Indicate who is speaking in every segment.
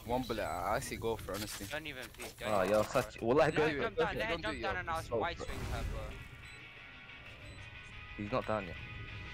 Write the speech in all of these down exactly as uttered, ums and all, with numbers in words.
Speaker 1: One bullet. I actually go for it, honestly.
Speaker 2: Don't even peek. Don't
Speaker 3: Oh,
Speaker 2: even
Speaker 3: you're
Speaker 2: peek, bro.
Speaker 3: such. Wallah,
Speaker 2: Let
Speaker 3: go.
Speaker 2: her jump
Speaker 3: go
Speaker 2: down,
Speaker 3: for
Speaker 2: let
Speaker 3: it.
Speaker 2: her
Speaker 1: Don't do
Speaker 2: jump
Speaker 1: it,
Speaker 2: down
Speaker 1: yo.
Speaker 2: and I'll
Speaker 3: Go
Speaker 2: white
Speaker 3: for it.
Speaker 2: swing her, bro.
Speaker 3: He's not down yet.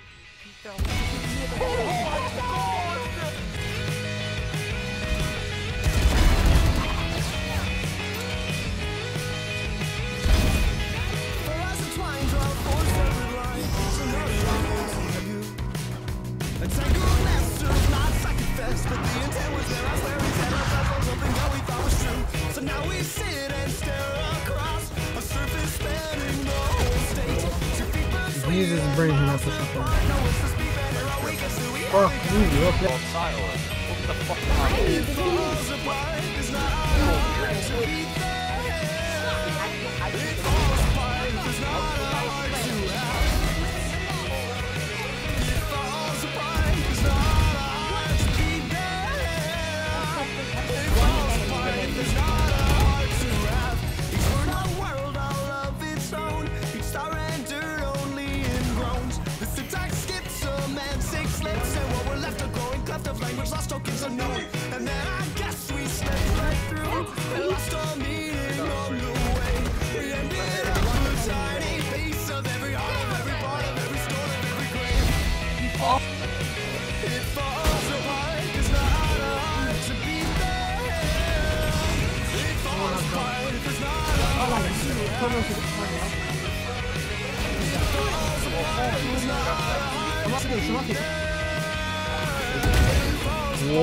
Speaker 4: So now we sit and stare across a surface spanning the whole state.
Speaker 5: He uses his brain when that's what something. Fuck you, okay.
Speaker 3: What the fuck am I?
Speaker 4: Language lost tokens unknown, and then I guess we slipped right through and lost all meaning on the way. We ended up with a tiny piece of every heart, of every part, of every stone, of every grave. It falls apart, it's not hard to be there. It falls apart, it's not hard to have. It falls apart, it's not hard to be there.
Speaker 5: What?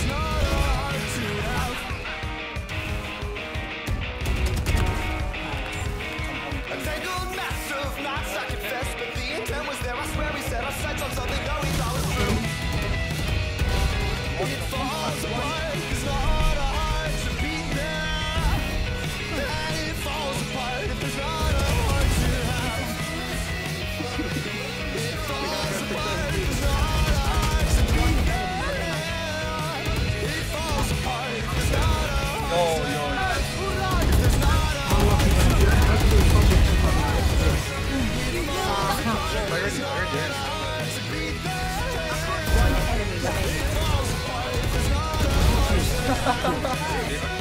Speaker 4: A tangled mess of knots, I confess, but the intent was there. I swear we set our sights on something that we thought was true. It falls apart, it's not hard to beat there. And it falls apart if there's not a heart to have. It falls apart, it's not hard to beat there. It falls apart if there's not a heart to have. If there's not a heart to have.
Speaker 1: Leave it.